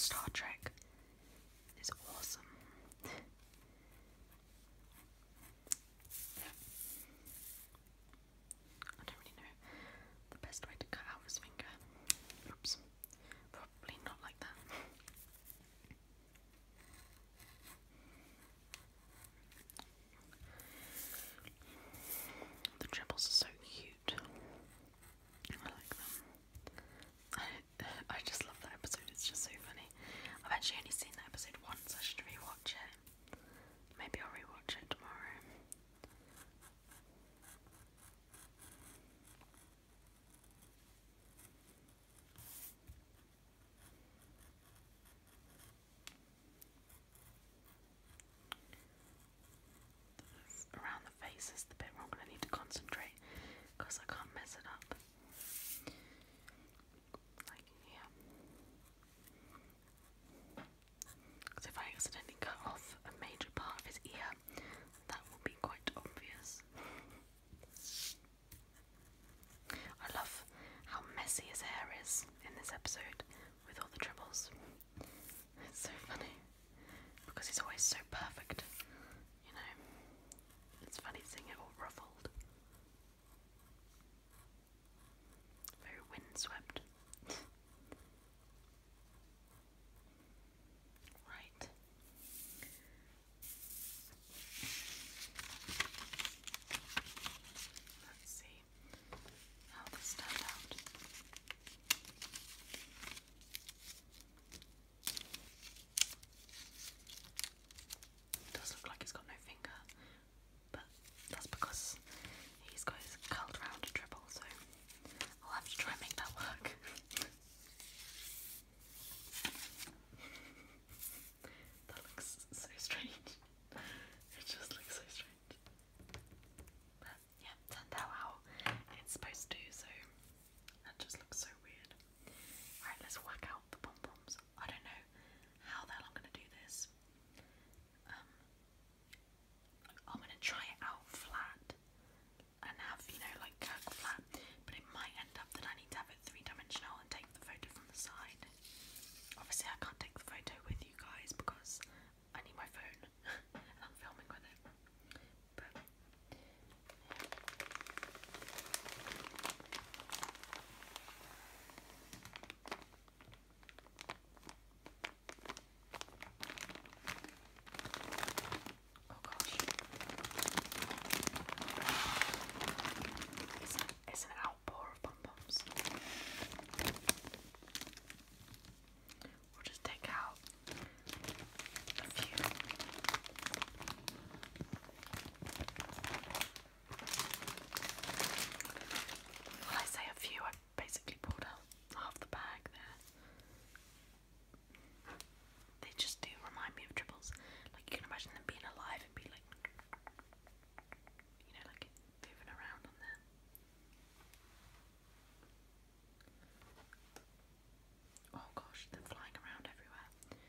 Star Trek is awesome. I don't really know the best way to cut out his finger. Oops. Probably not like that. The tribbles are so cute. I like them. I just love that episode, it's just so funny. I've actually only seen that episode once, I should rewatch it. Maybe I'll rewatch it tomorrow. Around the face is the bit where I'm going to need to concentrate because I can't mess it up. Like here. Because if I accidentally cut off a major part of his ear, that will be quite obvious. I love how messy his hair is in this episode with all the tribbles. It's so funny because he's always so perfect, you know. It's funny seeing it all ruffled. Very windswept. Right. Let's see how this turned out. It does look like he's got no finger, but that's because he's got his curled round dribble, so I'll have to try and make that work. That looks so strange. It just looks so strange. But yeah, turned out how it's supposed to, so that just looks so weird. Alright, let's whack out the pom-poms. I don't know how the hell I'm gonna do this. I'm gonna try it out flat and have, you know, like Kirk flat, but it might end up that I need to have it three-dimensional and take the photo from the side. Obviously I can't take the photo with you guys because I need my phone and I'm filming with it. But oh gosh. It's an outpour of pom-poms. We'll just take out a few. When I say a few, I basically pulled out half the bag there. They just do remind me of tribbles. Like you can imagine them being alive and be like, you know, like moving around on there. Oh gosh, they're flying around everywhere.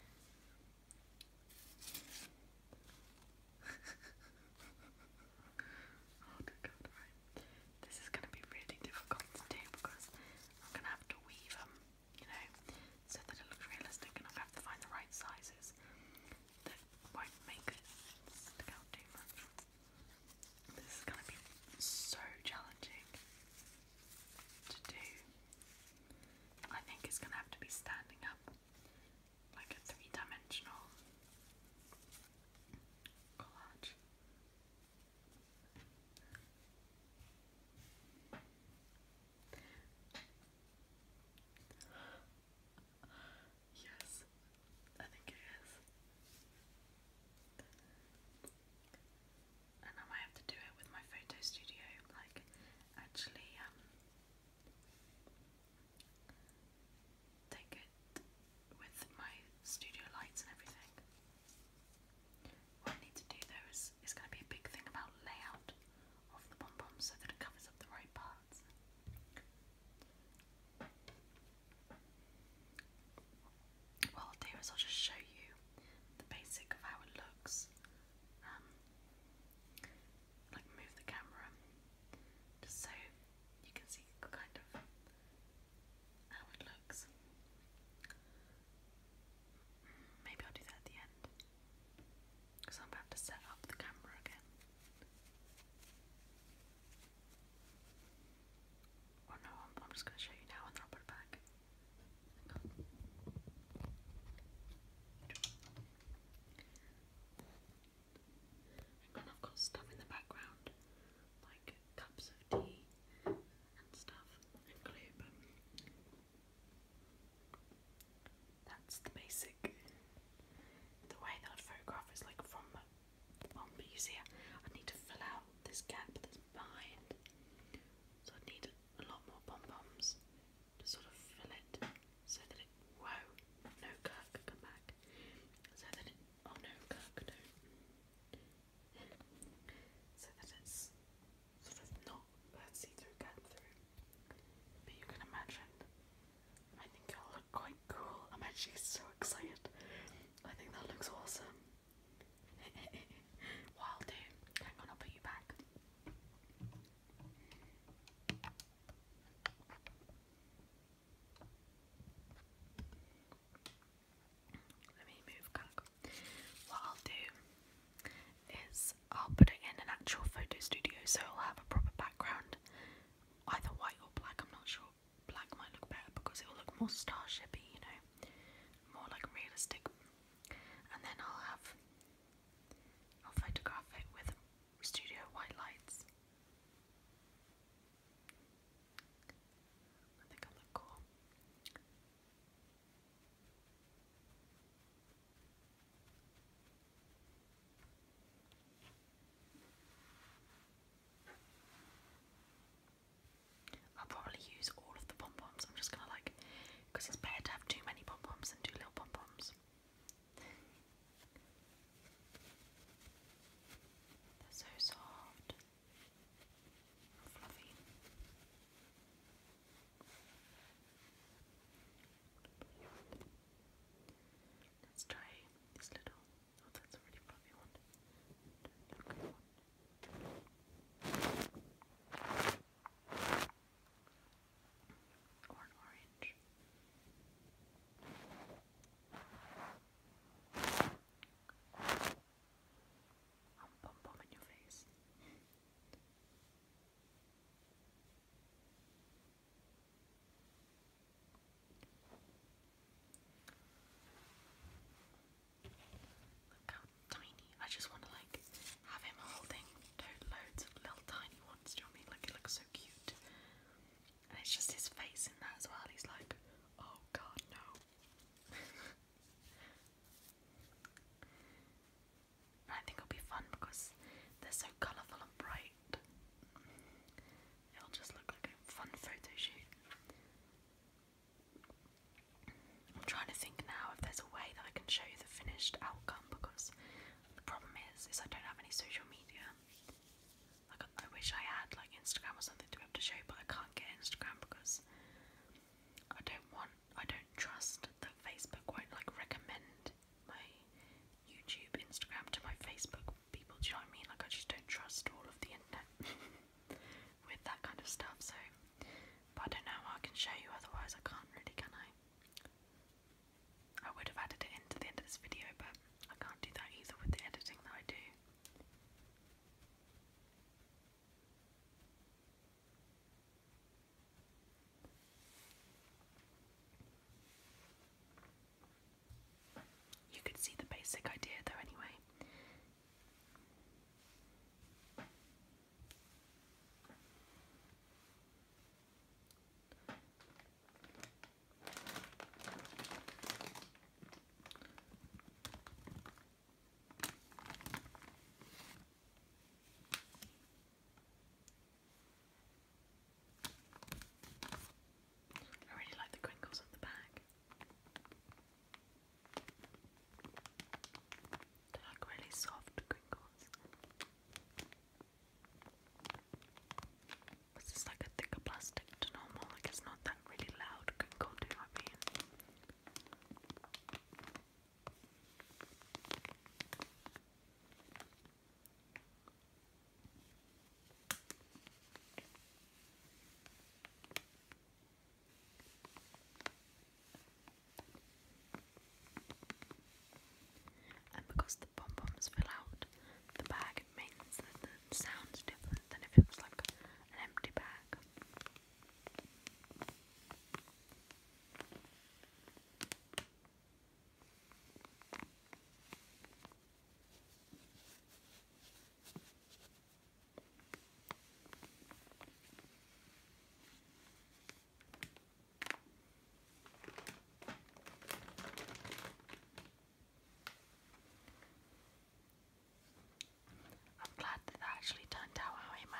Oh dear God, right. This is going to be really difficult to do because I'm going to have to weave them, you know, so that it looks realistic, and I'm going to have to find the right sizes that won't make it stick out too much. This is going to be so challenging to do. I think it's going to have to be standing up like a three-dimensional collage. Yes, I think it is. And I might have to do it with my photo studio, like actually take it with my studio lights and everything. What I need to do though is going to be a big thing about layout of the pom-poms so that it covers up the right parts. What I'll do is I'll just show you the basic of how it looks. Like move the camera just so you can see kind of how it looks. just going to show you now and then I'll put it back. Hang on, I've got stuff in the background, like cups of tea and stuff, and glue, but that's the basic. The way that I'd photograph is like from one, but you see, I need to fill out this gap that's behind, so I need a lot more pom-poms to sort of fill it, so that it, whoa, no Kirk, come back, so that it, oh no Kirk, don't, so that it's sort of not a see-through gap through, but you can imagine, I think it'll look quite cool. I'm actually so excited. I think that looks awesome. What I'll do, hang on, I'll put you back. Let me move Kirk. What I'll do is I'll put it in an actual photo studio, so it'll have a proper background, either white or black. I'm not sure. Black might look better because it will look more starshipy, you know, more like realistic. And then I'll photograph it with studio white lights. I think it'll look cool. I'll probably use all of the pom-poms. I'm just gonna like, because it's better to have too many pom-poms than too little pom-poms. They're so soft and fluffy. Let's try this little, oh that's a really fluffy one. Or an orange.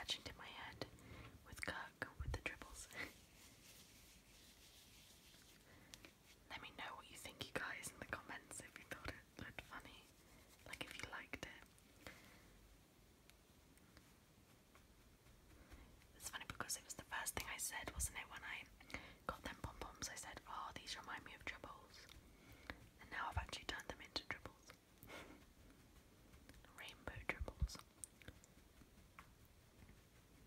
imagined in my head with Kirk with the dribbles. Let me know what you think, you guys, in the comments if you thought it looked funny, like if you liked it. It's funny because it was the first thing I said, wasn't it, when I got them pom-poms? I said, oh, these remind me of dribbles. And now I've actually turned them into dribbles. Rainbow dribbles.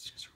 it's just